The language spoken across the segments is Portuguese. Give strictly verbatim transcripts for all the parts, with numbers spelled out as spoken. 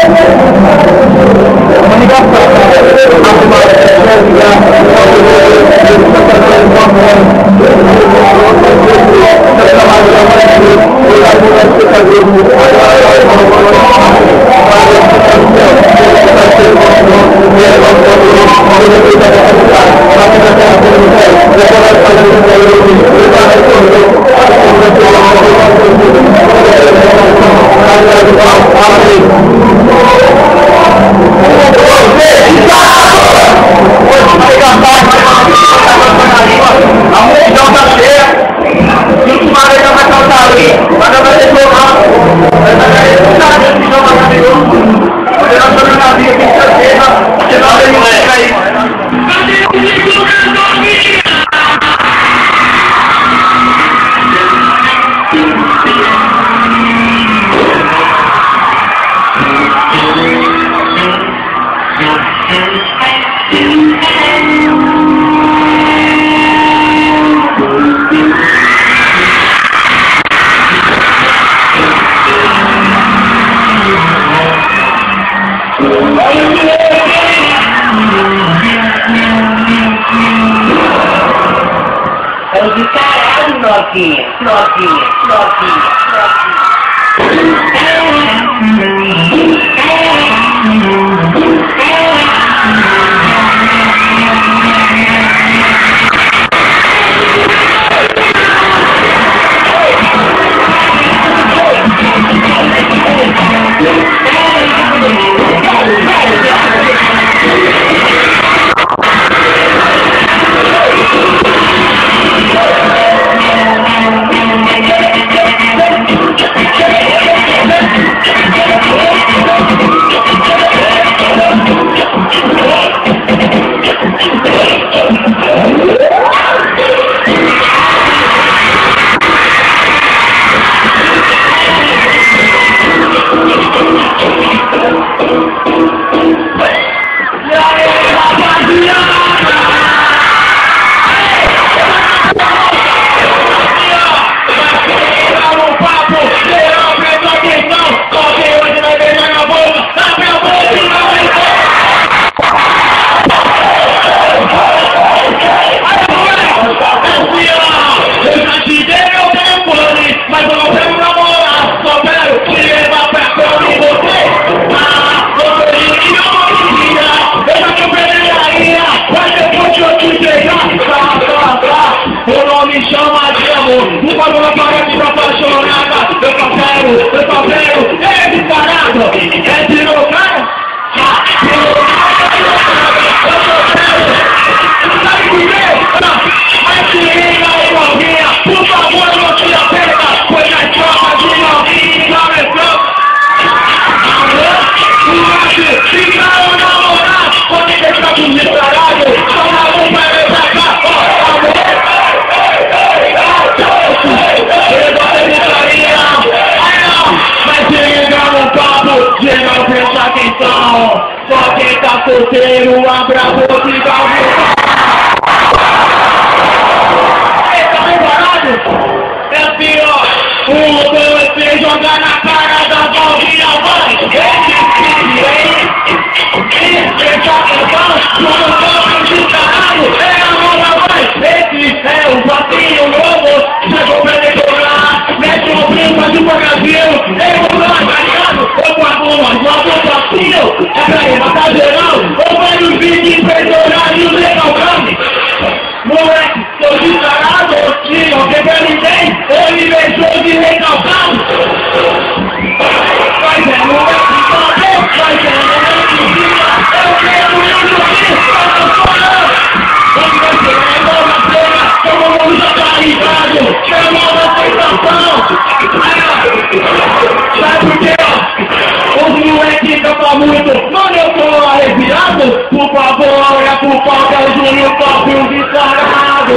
É o Dìíscaraahdo, novinha, novinha, novinha, me chama de amor, não pode uma parede pra apaixonada. Eu só quero, eu só quero, é Dìíscaraahdo, é tirou cara. Eu só quero, sabe por quê? Mas se liga aí, novinha, por favor, não te aperta, pois na troca de novinha, sabe troca. Amor, fica o namorado, pode deixar com o Dìíscaraahdo, só na roupa é pra cá, ó, amor. Chega a prestar atenção, só quem tá solteiro, abra a boca e dá um Ei, tá preparado? É assim, ó, um, dois, três, jogar na cara da Valvinha, vai! Ei, prestar atenção, como toca Dìíscaraahdo, é a moda, vai! Esse é o passinho novo, chegou pra decorar, mete o ombrinho, faz o Brasil, ei, o nós, tá ligado? Eu pago uma nova passinho, é pra ir matar geral, ou vai no vídeo impressionar e o legal grande. Moleque, sou Dìíscaraahdo, se não quer pra ninguém, ele beijou de recalcado. Mas é moleque, mas é moleque, eu quero muito aqui, eu não sou não. Onde vai chegar é boa na cena, todo mundo já tá ligado, chamou da sensação. Sabe por quê, ó? Os moleques cantam muito, mano, eu tô arrepiado. Por favor, olha pro palco, é o Júnior Top e o Dìíscaraahdo.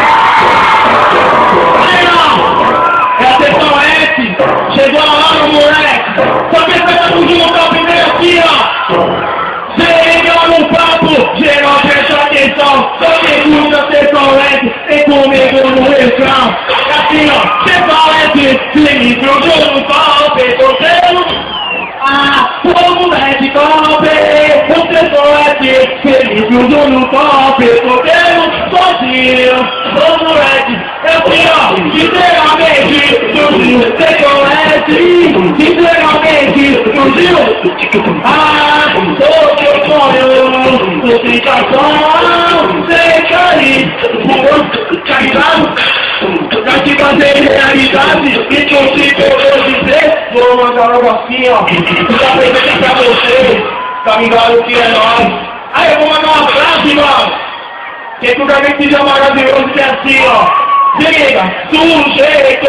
Aí não, é a sessão S, chegou a hora, moleque. Só que você tá com o Júnior Top primeiro aqui, ó. Cê liga no papo, geral presta atenção. Só quem escuta a sessão S, tem comigo no refrão. Assim, ó, sessão S, se me pro Júnior Top, tô tendo. Ah, como é de cobre, você pode feliz tudo no cobre, podemos sozinho, como é de, é pior, literalmente, surgiu, você conhece, literalmente, surgiu, ah, sou teu sonho, suplicação, sem cair, caridade, pra te fazer realidade, impossível eu dizer, vou mandar logo assim, ó, já apresento pra vocês, tá ligado que é nóis. Aí eu vou mandar uma frase, mano, que tu também seja maravilhoso, que é assim, ó. Se liga, sujeito,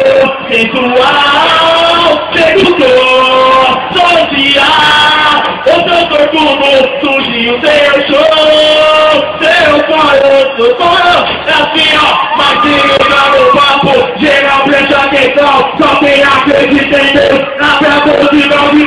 sensual, sedutor, social, o seu corpo surgiu, seu show, seu sonho, seu sonho, é assim, ó, mas se liga no papo, geral presta atenção, só quem acredita em Deus, na fé posição de...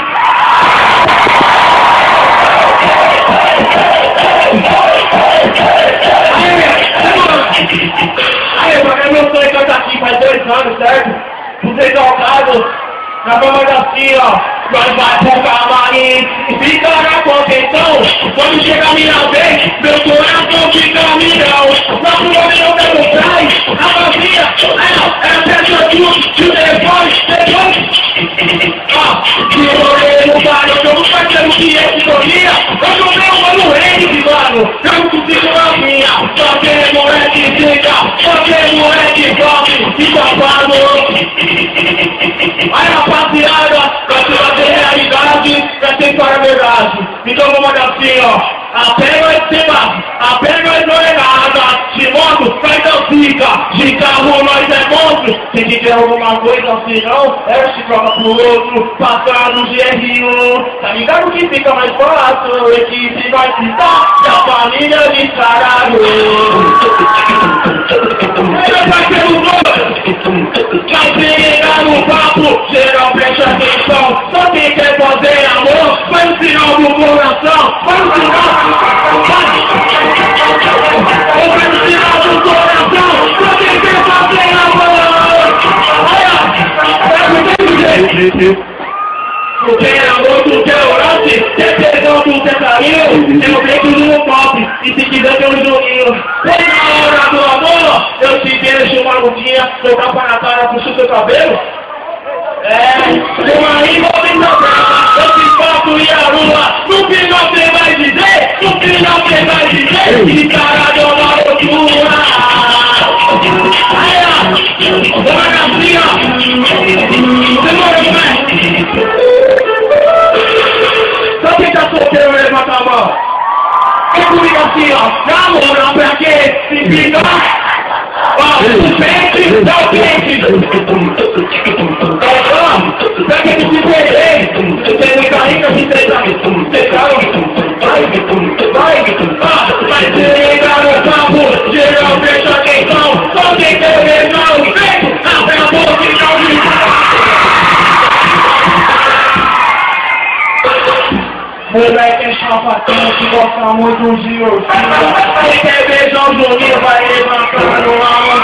Aí, mano, é meu sonho que eu tô aqui faz dois anos, certo? Vocês tocados, na forma assim, ó. Nós vai pro camarim e fica na contenção. Quando chega a minha vez, meu coração fica a milhão. Nosso nome não tem no trás, a vazia, ela é peça tudo, e depois, depois. Ó, se eu olhei no bar, eu tô fazendo que é sintonia. Eu tô meu mano rei, mano, eu não consigo a minha. Só tem moleque fica, só tem moleque pobre e safado. Aí, rapaziada, pra te fazer realidade, pra ter para a verdade. Então vamos olhar assim, ó. Até nós cima, até nós não é nada. De moto, mas não fica. De carro nós é monstro. Se tiver alguma coisa assim não, é se troca pro outro. Passando G R um. Tá ligado que fica mais fácil? A equipe vai ficar. E a família Dìíscaraahdo. Ele vai ser o dono. Já pega no papo, geral presta atenção. Só quem quer fazer amor, faz o sinal do coração. Faz o sinal. Faz o sinal do coração. Só quem quer fazer amor. Olha, é do jeito. Tu quer amor, tu quer orante, quer perdão, tu quer carinho. Eu venho tudo no pop, e se quiser ter um joguinho. Foi na hora do amor, eu te deixo uma lutinha, jogar para na cara, puxa o seu cabelo. É, uma rima bem dobrada, eu te faço e a lua. No final você vai dizer, no final você vai dizer, Dìíscaraahdo é uma loucura. Aí, ó, vai assim, ó. Demora, como é? Só quem tá solteiro, levanta a mão. É comigo assim, ó. Namora pra quê? Se fica. Ó, o pente, dá o pente. Pra que se perder? Você não tá rica, se você tá. Você tá. Vai, vai, vai se ligar no papo. Geral, presta atenção. Só quem quer ver não o peito. Abre a boca e não me. Moleque é chavatão que gosta muito de ursinho. Quem quer beijar o Juninho vai levantando a mão.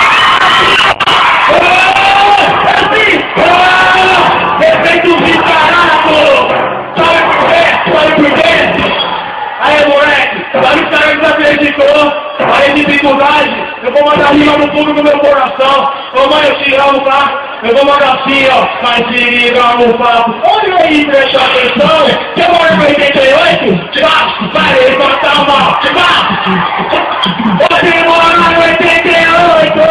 Respeito o Dìíscaraahdo. Sabe por quê? Sabe por quê? Aí, moleque, sabe os caras que acreditou? Olha a dificuldade. Eu vou mandar rima no fundo do meu coração. Ô mãe, eu te amo, tá? Eu vou mandar assim, ó. Mas se liga no papo. Olha aí, presta atenção. Você mora no oitenta e oito? Vá, vai levantar a mão. Vá. Você mora no oitenta e oito?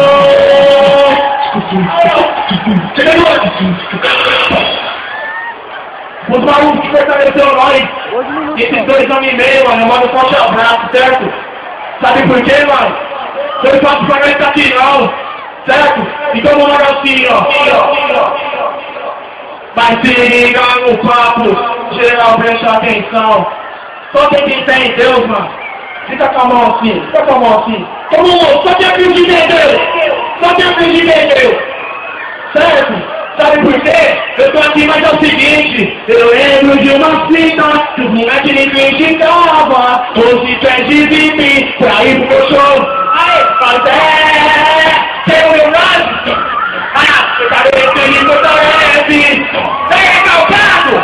Os malucos que fortaleceram nós. Esses dois anos e meio, mano. Eu mando um forte abraço, certo? Sabe por quê, mano? Eu não faço pra nós aqui não, certo? Então vamos lá assim, ó. Mas se liga no papo, geral presta atenção. Só quem tem fé em Deus, mano. Fica com a mão assim, fica com a mão assim. Todo mundo, só quem acredita em Deus. Só quem acredita em Deus. Certo? Sabe por quê? Eu tô aqui, mas é o seguinte. Eu lembro de uma fita que os moleques me criticavam. Hoje pede de mim pra ir pro meu show. Aí, até tem o meu lado. Ah, eu quero esse livro da leve. Vem, calcado!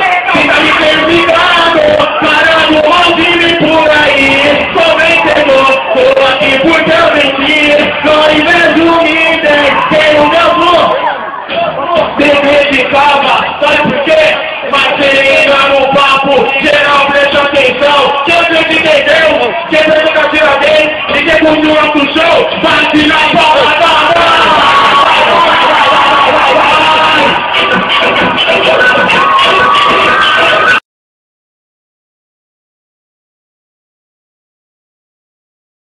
se liga no papo, geral presta atenção. Quem entendeu, quem fez o Cidade Tiradentes e quem continua com o show, bate na palma da mão.